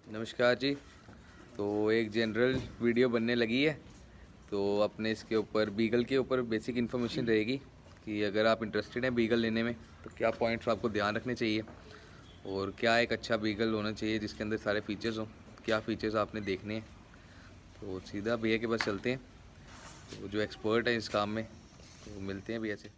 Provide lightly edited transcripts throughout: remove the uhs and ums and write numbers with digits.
नमस्कार जी। तो एक जनरल वीडियो बनने लगी है, तो अपने इसके ऊपर बीगल के ऊपर बेसिक इन्फॉर्मेशन रहेगी कि अगर आप इंटरेस्टेड हैं बीगल लेने में तो क्या पॉइंट्स आपको ध्यान रखने चाहिए और क्या एक अच्छा बीगल होना चाहिए जिसके अंदर सारे फीचर्स हों, क्या फ़ीचर्स आपने देखने हैं। तो सीधा भैया के पास चलते हैं, तो जो एक्सपर्ट है इस काम में, तो मिलते हैं भैया से।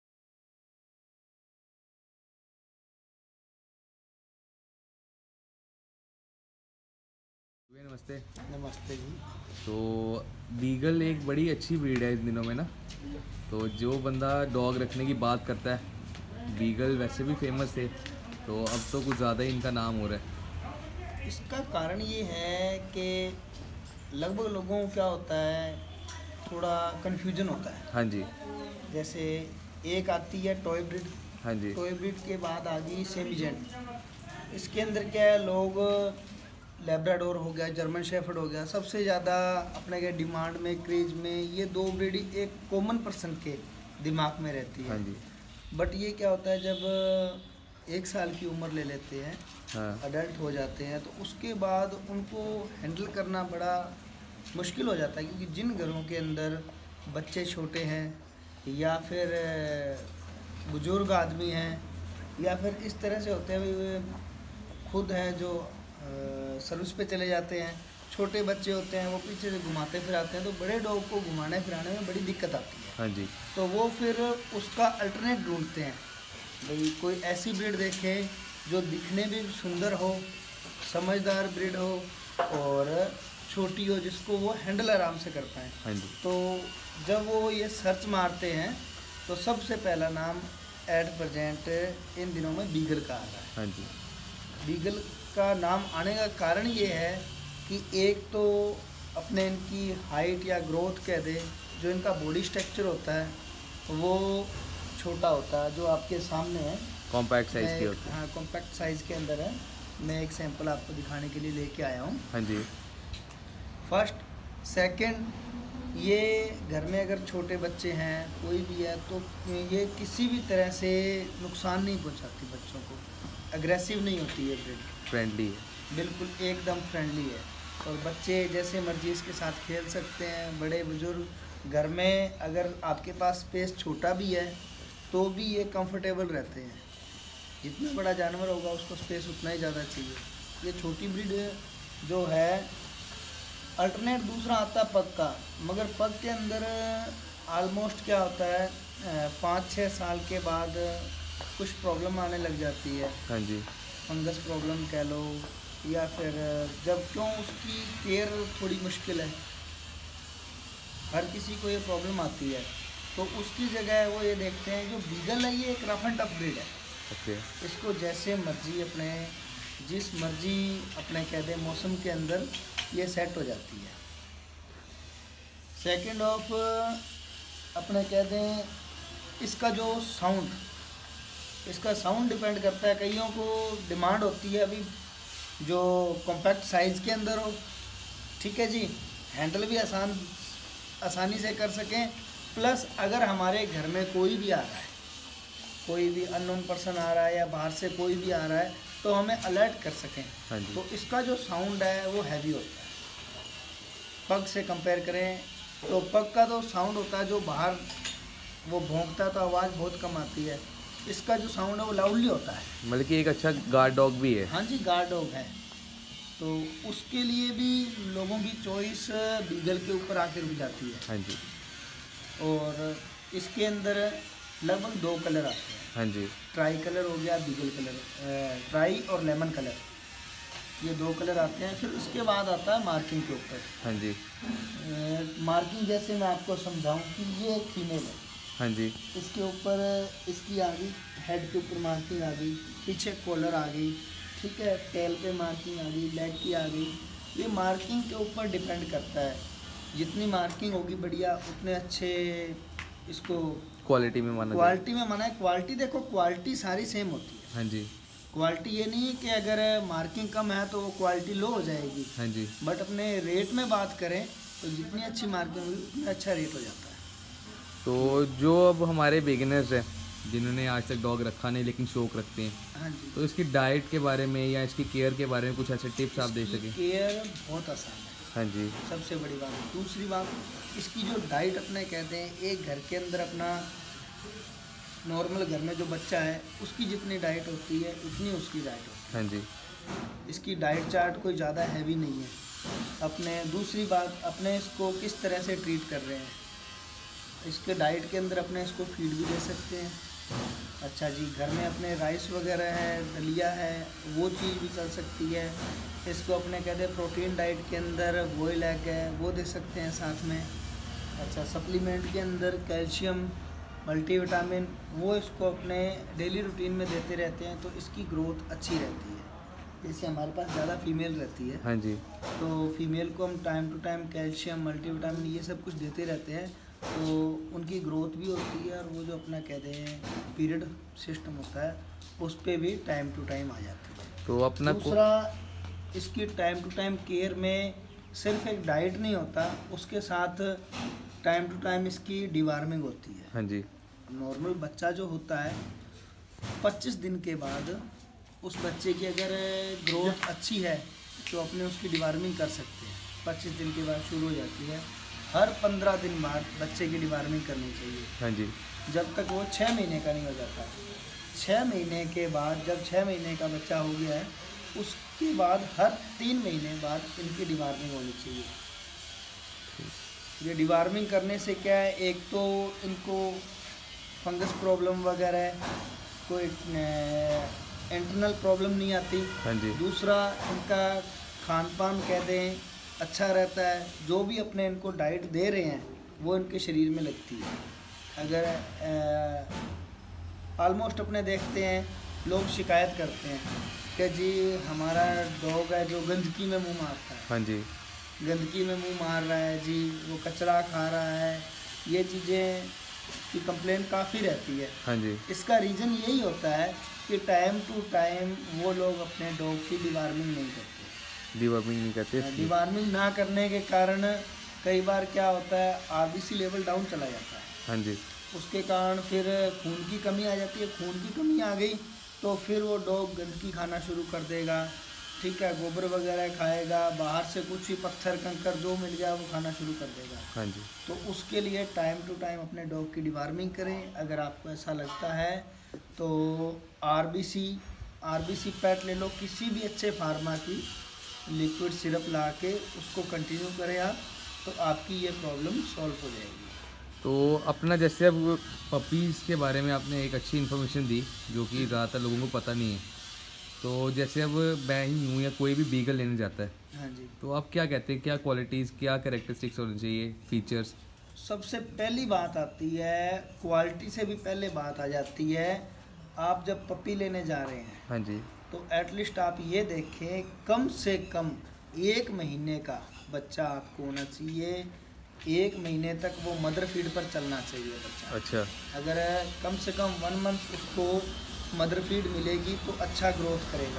भैया नमस्ते। नमस्ते जी। तो बीगल एक बड़ी अच्छी ब्रीड है इन दिनों में ना, तो जो बंदा डॉग रखने की बात करता है, बीगल वैसे भी फेमस थे, तो अब तो कुछ ज़्यादा ही इनका नाम हो रहा है। इसका कारण ये है कि लगभग लोगों को क्या होता है, थोड़ा कन्फ्यूजन होता है। हाँ जी। जैसे एक आती है टॉय ब्रीड। हाँ जी। टॉय ब्रीड के बाद आ गई सेमीजेंट। इसके अंदर क्या है, लोग लैब्राडोर हो गया, जर्मन शेफर्ड हो गया, सबसे ज़्यादा अपने के डिमांड में, क्रेज में ये दो ब्रीड एक कॉमन पर्सन के दिमाग में रहती है। हाँ जी। बट ये क्या होता है, जब 1 साल की उम्र ले लेते हैं, हाँ। अडल्ट हो जाते हैं, तो उसके बाद उनको हैंडल करना बड़ा मुश्किल हो जाता है। क्योंकि जिन घरों के अंदर बच्चे छोटे हैं या फिर बुजुर्ग आदमी हैं या फिर इस तरह से होते हैं, वे खुद हैं जो सर्विस पे चले जाते हैं, छोटे बच्चे होते हैं वो पीछे से घुमाते फिराते हैं, तो बड़े डॉग को घुमाने फिराने में बड़ी दिक्कत आती है। हाँ जी। तो वो फिर उसका अल्टरनेट ढूंढते हैं, भाई कोई ऐसी ब्रीड देखें जो दिखने में भी सुंदर हो, समझदार ब्रीड हो और छोटी हो, जिसको वो हैंडल आराम से कर पाएँ। हाँ जी। तो जब वो ये सर्च मारते हैं तो सबसे पहला नाम एट प्रेजेंट इन दिनों में बीगल का आ रहा है। हाँ जी। बीगल का नाम आने का कारण ये है कि एक तो अपने इनकी हाइट या ग्रोथ कह दे, जो इनका बॉडी स्ट्रक्चर होता है वो छोटा होता है, जो आपके सामने है, कॉम्पैक्ट साइज़ की होती है। हाँ, कॉम्पैक्ट साइज़ के अंदर है। मैं एक सैंपल आपको दिखाने के लिए लेके आया हूँ। हाँ जी। फर्स्ट, सेकंड, ये घर में अगर छोटे बच्चे हैं, कोई भी है, तो ये किसी भी तरह से नुकसान नहीं पहुंचाती बच्चों को, अग्रेसिव नहीं होती है ब्रीड, फ्रेंडली है, बिल्कुल एकदम फ्रेंडली है। और बच्चे जैसे मर्जी इसके साथ खेल सकते हैं, बड़े बुजुर्ग घर में अगर आपके पास स्पेस छोटा भी है तो भी ये कंफर्टेबल रहते हैं। जितना बड़ा जानवर होगा उसको स्पेस उतना ही ज़्यादा चाहिए। ये छोटी ब्रीड जो है, अल्टरनेट दूसरा आता है पग का, मगर पग के अंदर आलमोस्ट क्या होता है, 5-6 साल के बाद कुछ प्रॉब्लम आने लग जाती है। हाँ जी। फंगस प्रॉब्लम कह लो, या फिर जब क्यों उसकी केयर थोड़ी मुश्किल है, हर किसी को ये प्रॉब्लम आती है, तो उसकी जगह वो ये देखते हैं जो बीगल है ये एक रफ एंड टफ ब्रीड है। ओके। इसको जैसे मर्जी अपने जिस मर्जी अपने कह दें मौसम के अंदर ये सेट हो जाती है। सेकंड ऑफ अपने कह दें इसका जो साउंड, इसका साउंड डिपेंड करता है। कईयों को डिमांड होती है अभी जो कॉम्पैक्ट साइज़ के अंदर हो, ठीक है जी, हैंडल भी आसानी से कर सकें, प्लस अगर हमारे घर में कोई भी आ रहा है, कोई भी अननोन पर्सन आ रहा है या बाहर से कोई भी आ रहा है, तो हमें अलर्ट कर सकें। हाँ जी। तो इसका जो साउंड है वो हैवी होता है। पग से कंपेयर करें तो पग का तो साउंड होता है जो बाहर वो भौंकता है तो आवाज़ बहुत कम आती है, इसका जो साउंड है वो लाउडली होता है। मतलब कि एक अच्छा गार्ड डॉग भी है। हाँ जी, गार्ड डॉग है, तो उसके लिए भी लोगों की चॉइस बीगल के ऊपर आके रुक जाती है। हाँ जी। और इसके अंदर लगभग 2 कलर आते हैं। हाँ जी। ट्राई कलर हो गया, बीगल कलर, ट्राई और लेमन कलर, ये 2 कलर आते हैं। फिर उसके बाद आता है मार्किंग के ऊपर। हाँ जी। मार्किंग जैसे मैं आपको समझाऊं कि ये एक फीमेल है। हाँ जी। इसके ऊपर इसकी आ गई, हेड के ऊपर मार्किंग आ गई, पीछे कॉलर आ गई, ठीक है, टेल पे मार्किंग आ गई, लेग की आ गई। ये मार्किंग के ऊपर डिपेंड करता है, जितनी मार्किंग होगी बढ़िया उतने अच्छे इसको क्वालिटी में माना क्वालिटी में माना है। क्वालिटी देखो, क्वालिटी सारी सेम होती है। हाँ जी। क्वालिटी ये नहीं है कि अगर मार्किंग कम है तो वो क्वालिटी लो हो जाएगी। हाँ जी। बट अपने रेट में बात करें तो जितनी अच्छी मार्किंग होगी उतना अच्छा रेट हो जाता है। तो जो अब हमारे बिगिनर्स हैं जिन्होंने आज तक डॉग रखा नहीं लेकिन शौक रखते हैं, हाँ जी। तो इसकी डाइट के बारे में या इसकी केयर के बारे में कुछ ऐसे टिप्स आप दे सकें? केयर बहुत आसान है। हाँ जी। सबसे बड़ी बात। दूसरी बात, इसकी जो डाइट अपने कहते हैं, एक घर के अंदर अपना नॉर्मल घर में जो बच्चा है उसकी जितनी डाइट होती है उतनी उसकी डाइट होती है। हाँ जी। इसकी डाइट चार्ट कोई ज़्यादा हैवी नहीं है अपने। दूसरी बात, अपने इसको किस तरह से ट्रीट कर रहे हैं, इसके डाइट के अंदर अपने इसको फीड भी दे सकते हैं। अच्छा जी, घर में अपने राइस वगैरह है, दलिया है, वो चीज़ भी चल सकती है। इसको अपने कहते हैं प्रोटीन डाइट के अंदर बॉयल एग है वो दे सकते हैं साथ में। अच्छा, सप्लीमेंट के अंदर कैल्शियम, मल्टीविटामिन वो इसको अपने डेली रूटीन में देते रहते हैं, तो इसकी ग्रोथ अच्छी रहती है। जैसे हमारे पास ज़्यादा फीमेल रहती है। हाँ जी। तो फीमेल को हम time to time calcium, multivitamin ये सब कुछ देते रहते हैं, तो उनकी ग्रोथ भी होती है और वो जो अपना कहते हैं पीरियड सिस्टम होता है उस पर भी टाइम टू टाइम आ जाती है। तो अपना दूसरा, इसकी टाइम टू टाइम केयर में सिर्फ एक डाइट नहीं होता, उसके साथ टाइम टू टाइम इसकी डिवार्मिंग होती है। हाँ जी। नॉर्मल बच्चा जो होता है 25 दिन के बाद उस बच्चे की अगर ग्रोथ अच्छी है तो अपने उसकी डिवार्मिंग कर सकते हैं। 25 दिन के बाद शुरू हो जाती है। हर 15 दिन बाद बच्चे की डिवार्मिंग करनी चाहिए। हाँ जी। जब तक वो 6 महीने का नहीं हो जाता। 6 महीने के बाद, जब 6 महीने का बच्चा हो गया है, उसके बाद हर 3 महीने बाद इनकी डिवार्मिंग होनी चाहिए। ये डिवार्मिंग करने से क्या है, एक तो इनको फंगस प्रॉब्लम वगैरह, कोई इंटरनल प्रॉब्लम नहीं आती। हाँ जी। दूसरा, इनका खान पान कहते हैं अच्छा रहता है। जो भी अपने इनको डाइट दे रहे हैं वो इनके शरीर में लगती है। अगर ऑलमोस्ट अपने देखते हैं लोग शिकायत करते हैं कि जी हमारा डॉग है जो गंदगी में मुंह मारता है। हाँ जी। गंदगी में मुंह मार रहा है जी, वो कचरा खा रहा है, ये चीज़ें की कंप्लेन काफ़ी रहती है। हाँ जी। इसका रीज़न यही होता है कि टाइम टू टाइम वो लोग अपने डॉग की डिवार्मिंग नहीं करते। डिवार्मिंग नहीं करते। डिवार्मिंग ना करने के कारण कई बार क्या होता है, आरबीसी लेवल डाउन चला जाता है। हाँ जी। उसके कारण फिर खून की कमी आ जाती है। खून की कमी आ गई तो फिर वो डॉग गंदगी खाना शुरू कर देगा, ठीक है, गोबर वगैरह खाएगा, बाहर से कुछ भी पत्थर कंकर जो मिल गया वो खाना शुरू कर देगा। हाँ जी। तो उसके लिए टाइम टू टाइम अपने डॉग की डिवार्मिंग करें। अगर आपको ऐसा लगता है तो आरबीसी पैट ले लो, किसी भी अच्छे फार्मा की लिक्विड सिरप ला के उसको कंटिन्यू करें आप, तो आपकी ये प्रॉब्लम सॉल्व हो जाएगी। तो अपना जैसे अब पपीज़ के बारे में आपने एक अच्छी इन्फॉर्मेशन दी जो कि ज़्यादातर लोगों को पता नहीं है। तो जैसे अब मैं ही हूँ या कोई भी बीगल लेने जाता है, हाँ जी, तो आप क्या कहते हैं, क्या क्वालिटीज़, क्या कैरेक्टरिस्टिक्स होने चाहिए, फीचर्स? सबसे पहली बात आती है, क्वालिटी से भी पहले बात आ जाती है। आप जब पपी लेने जा रहे हैं, हाँ जी, तो एटलीस्ट आप ये देखें कम से कम 1 महीने का बच्चा आपको होना चाहिए। 1 महीने तक वो मदर फीड पर चलना चाहिए बच्चा। अच्छा। अगर कम से कम 1 मंथ उसको मदर फीड मिलेगी तो अच्छा ग्रोथ करेगा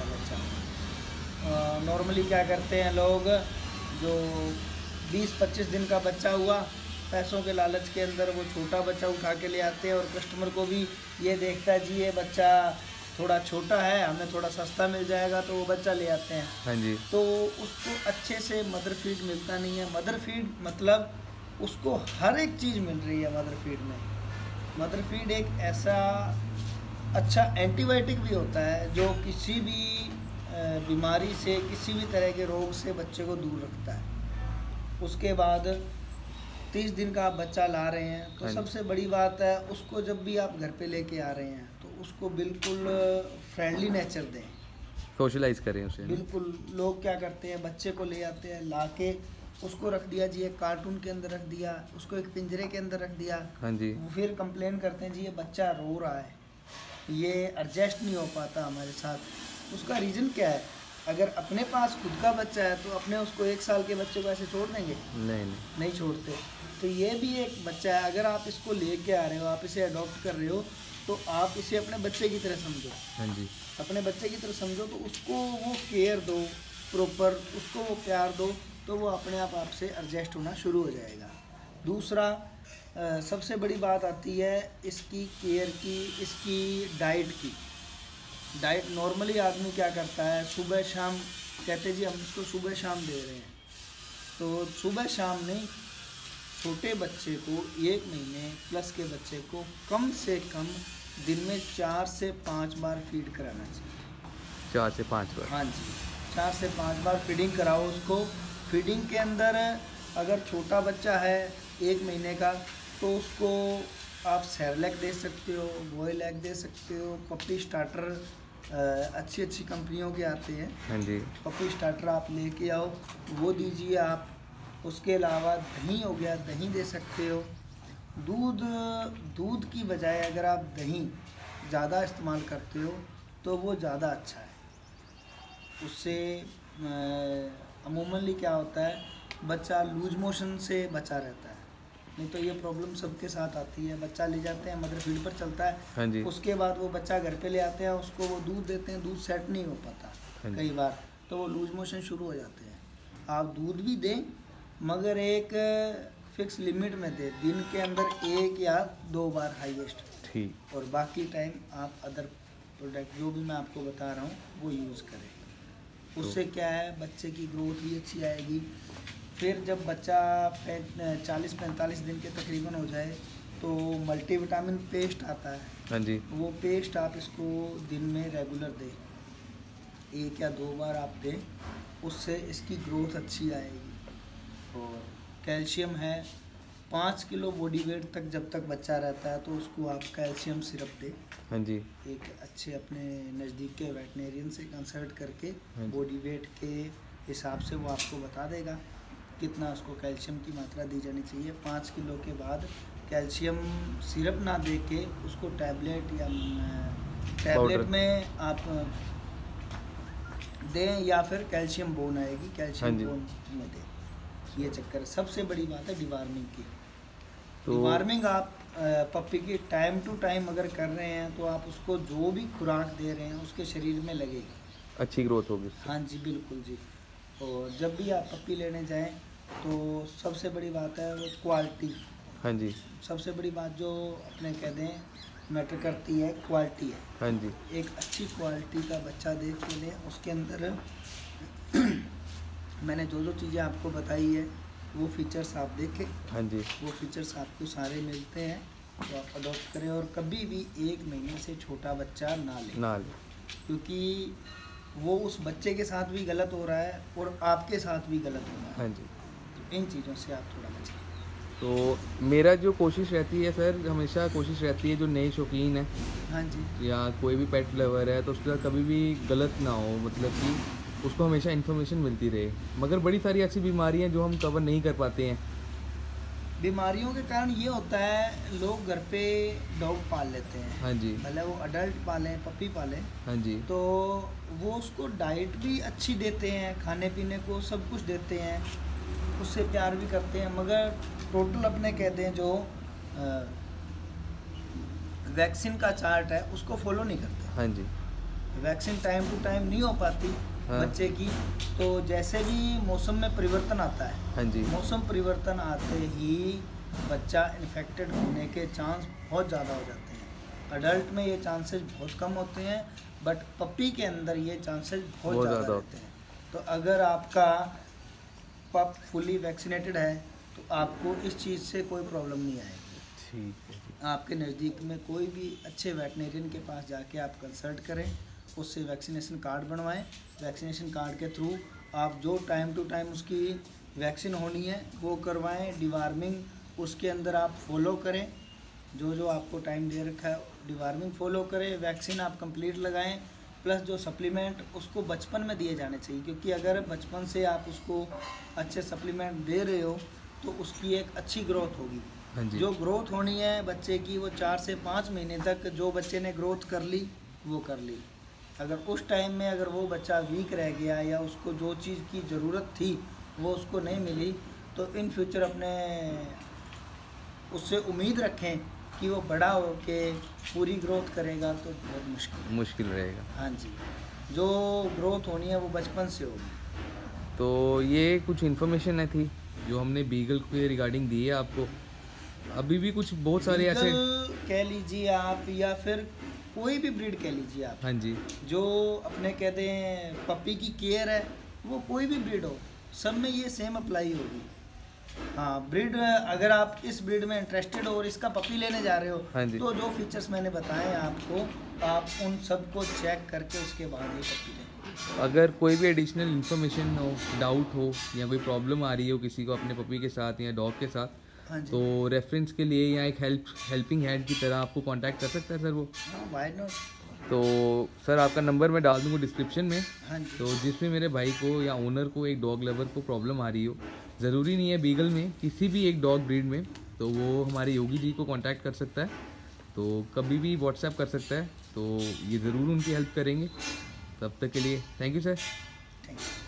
बच्चा। नॉर्मली क्या करते हैं लोग, जो 20-25 दिन का बच्चा हुआ, पैसों के लालच के अंदर वो छोटा बच्चा उठा के ले आते हैं, और कस्टमर को भी ये देखता है जी ये बच्चा थोड़ा छोटा है, हमें थोड़ा सस्ता मिल जाएगा, तो वो बच्चा ले आते हैं। हाँ जी। तो उसको अच्छे से मदर फीड मिलता नहीं है। मदर फीड मतलब उसको हर एक चीज़ मिल रही है मदर फीड में। मदर फीड एक ऐसा अच्छा एंटीबायोटिक भी होता है जो किसी भी बीमारी से, किसी भी तरह के रोग से बच्चे को दूर रखता है। उसके बाद 30 दिन का आप बच्चा ला रहे हैं तो सबसे बड़ी बात है, उसको जब भी आप घर पे लेके आ रहे हैं तो उसको बिल्कुल फ्रेंडली नेचर दें, सोशलाइज करें उसे। बिल्कुल। लोग क्या करते हैं, बच्चे को ले आते हैं, ला के उसको रख दिया जी एक कार्टून के अंदर रख दिया, उसको एक पिंजरे के अंदर रख दिया। हाँ जी। वो फिर कंप्लेन करते हैं जी ये बच्चा रो रहा है, ये एडजस्ट नहीं हो पाता हमारे साथ। उसका रीज़न क्या है? अगर अपने पास खुद का बच्चा है तो अपने उसको 1 साल के बच्चे को ऐसे छोड़ देंगे? नहीं छोड़ते। तो ये भी एक बच्चा है, अगर आप इसको लेके आ रहे हो, आप इसे अडॉप्ट कर रहे हो, तो आप इसे अपने बच्चे की तरह समझो। हाँ जी। अपने बच्चे की तरह समझो, तो उसको वो केयर दो प्रॉपर, उसको वो प्यार दो, तो वो अपने आप आपसे एडजस्ट होना शुरू हो जाएगा। दूसरा, सबसे बड़ी बात आती है इसकी केयर की, इसकी डाइट की। डाइट नॉर्मली आदमी क्या करता है, सुबह शाम कहते जी हम इसको सुबह शाम दे रहे हैं, तो सुबह शाम नहीं, छोटे बच्चे को 1 महीने प्लस के बच्चे को कम से कम दिन में 4 से 5 बार फीड कराना चाहिए। 4 से 5 बार? हाँ जी, 4 से 5 बार फीडिंग कराओ उसको। फीडिंग के अंदर अगर छोटा बच्चा है 1 महीने का, तो उसको आप सेरेलैक दे सकते हो, बॉयल एग दे सकते हो, पप्पी स्टार्टर अच्छी अच्छी कंपनियों के आते हैं। हाँ जी, पप्पी स्टार्टर आप लेके आओ, वो दीजिए आप। उसके अलावा दही हो गया, दही दे सकते हो। दूध की बजाय अगर आप दही ज़्यादा इस्तेमाल करते हो तो वो ज़्यादा अच्छा है। उससे अमूमनली क्या होता है, बच्चा लूज मोशन से बचा रहता है। नहीं तो ये प्रॉब्लम सबके साथ आती है, बच्चा ले जाते हैं मदर फीड पर चलता है। हाँ जी, उसके बाद वो बच्चा घर पे ले आते हैं, उसको वो दूध देते हैं, दूध सेट नहीं हो पाता कई बार, तो वो लूज मोशन शुरू हो जाते हैं। आप दूध भी दें मगर एक फिक्स लिमिट में दें, दिन के अंदर 1 या 2 बार हाईएस्ट, ठीक। और बाकी टाइम आप अदर प्रोडक्ट जो भी मैं आपको बता रहा हूँ वो यूज़ करें। उससे क्या है, बच्चे की ग्रोथ भी अच्छी आएगी। फिर जब बच्चा 40-45 दिन के तकरीबन हो जाए तो मल्टीविटामिन पेस्ट आता है। हाँ जी, वो पेस्ट आप इसको दिन में रेगुलर दें, 1 या 2 बार आप दें, उससे इसकी ग्रोथ अच्छी आएगी। और कैल्शियम है, 5 किलो बॉडी वेट तक जब तक बच्चा रहता है तो उसको आप कैल्शियम सिरप दें। हाँ जी, एक अच्छे अपने नज़दीक के वेटनेरियन से कंसल्ट करके हाँ जी, बॉडी वेट के हिसाब से वो आपको बता देगा कितना उसको कैल्शियम की मात्रा दी जानी चाहिए। 5 किलो के बाद कैल्शियम सिरप ना दे के उसको टैबलेट या टैबलेट में आप दें, या फिर कैल्शियम बोन आएगी, कैल्शियम हाँ जी। बोन में दें। ये चक्कर सबसे बड़ी बात है डिवार्मिंग की। तो डिवार्मिंग आप पप्पी की टाइम टू टाइम अगर कर रहे हैं तो आप उसको जो भी खुराक दे रहे हैं उसके शरीर में लगेगी, अच्छी ग्रोथ होगी उससे। हाँ जी बिल्कुल जी। और जब भी आप पप्पी लेने जाएं तो सबसे बड़ी बात है वो क्वालिटी। हाँ जी, सबसे बड़ी बात जो अपने कह दें मैटर करती है, क्वालिटी है। हाँ जी, एक अच्छी क्वालिटी का बच्चा देख के लें, उसके अंदर मैंने जो चीज़ें आपको बताई है वो फीचर्स आप देखें। हाँ जी, वो फीचर्स आपको सारे मिलते हैं, तो आप अडॉप्ट करें। और कभी भी 1 महीने से छोटा बच्चा ना लें, क्योंकि वो उस बच्चे के साथ भी गलत हो रहा है और आपके साथ भी गलत हो रहा है। हाँ जी। तो इन चीज़ों से आप थोड़ा बचें। तो मेरा जो कोशिश रहती है सर, हमेशा कोशिश रहती है जो नए शौकीन है हाँ जी, या कोई भी पेट लवर है तो उसके साथ कभी भी गलत ना हो, मतलब कि उसको हमेशा इन्फॉर्मेशन मिलती रहे। मगर बड़ी सारी ऐसी बीमारियां जो हम कवर नहीं कर पाते हैं। बीमारियों के कारण ये होता है, लोग घर पे डॉग पाल लेते हैं। हाँ जी, भले वो अडल्ट पालें, पपी पालें, हाँ जी, तो वो उसको डाइट भी अच्छी देते हैं, खाने पीने को सब कुछ देते हैं, उससे प्यार भी करते हैं, मगर टोटल अपने कहते हैं जो वैक्सीन का चार्ट है उसको फॉलो नहीं करते। हाँ जी, वैक्सीन टाइम टू टाइम नहीं हो पाती हाँ, बच्चे की। तो जैसे भी मौसम में परिवर्तन आता है, हाँ जी, मौसम परिवर्तन आते ही बच्चा इन्फेक्टेड होने के चांस बहुत ज़्यादा हो जाते हैं। अडल्ट में ये चांसेस बहुत कम होते हैं, बट पप्पी के अंदर ये चांसेस बहुत ज़्यादा रहते हैं। तो अगर आपका पप फुली वैक्सीनेटेड है तो आपको इस चीज़ से कोई प्रॉब्लम नहीं आएगी। ठीक है। आपके नज़दीक में कोई भी अच्छे वेटनेरियन के पास जाके आप कंसल्ट करें, उससे वैक्सीनेशन कार्ड बनवाएं। वैक्सीनेशन कार्ड के थ्रू आप जो टाइम टू टाइम उसकी वैक्सीन होनी है वो करवाएं। डिवार्मिंग उसके अंदर आप फॉलो करें, जो आपको टाइम दे रखा है डिवार्मिंग फॉलो करें। वैक्सीन आप कंप्लीट लगाएं, प्लस जो सप्लीमेंट उसको बचपन में दिए जाने चाहिए, क्योंकि अगर बचपन से आप उसको अच्छे सप्लीमेंट दे रहे हो तो उसकी एक अच्छी ग्रोथ होगी। हाँ जी, जो ग्रोथ होनी है बच्चे की वो 4 से 5 महीने तक जो बच्चे ने ग्रोथ कर ली वो कर ली। अगर उस टाइम में अगर वो बच्चा वीक रह गया या उसको जो चीज़ की ज़रूरत थी वो उसको नहीं मिली, तो इन फ्यूचर अपने उससे उम्मीद रखें कि वो बड़ा हो के पूरी ग्रोथ करेगा तो बहुत मुश्किल रहेगा। हाँ जी, जो ग्रोथ होनी है वो बचपन से होगी। तो ये कुछ इन्फॉर्मेशन है थी जो हमने बीगल के रिगार्डिंग दी है आपको। अभी भी कुछ बहुत सारे ऐसे बीगल कह लीजिए आप, या फिर कोई भी ब्रीड कह लीजिए आप, हाँ जी, जो अपने कहते हैं पपी की केयर है, वो कोई भी ब्रीड हो, सब में ये सेम अप्लाई होगी। हाँ, ब्रीड अगर आप इस ब्रीड में इंटरेस्टेड हो और इसका पपी लेने जा रहे हो, हाँ जी। तो जो फीचर्स मैंने बताए आपको, आप उन सबको चेक करके उसके बाद ही पपी लें। अगर कोई भी एडिशनल इन्फॉर्मेशन हो, डाउट हो, या कोई प्रॉब्लम आ रही हो किसी को अपने पपी के साथ या डॉग के साथ, हाँ जी, तो रेफरेंस के लिए या एक हेल्पिंग हैंड की तरह आपको कांटेक्ट कर सकता है सर वो। हाँ, व्हाई नॉट। तो सर आपका नंबर मैं डाल दूँगा डिस्क्रिप्शन में। हाँ जी, तो जिसमें मेरे भाई को या ओनर को, एक डॉग लवर को प्रॉब्लम आ रही हो, ज़रूरी नहीं है बीगल में, किसी भी एक डॉग ब्रीड में, तो वो हमारे योगी जी को कांटेक्ट कर सकता है। तो कभी भी व्हाट्सएप कर सकता है, तो ये ज़रूर उनकी हेल्प करेंगे। तब तक के लिए thank you sir. Thank you.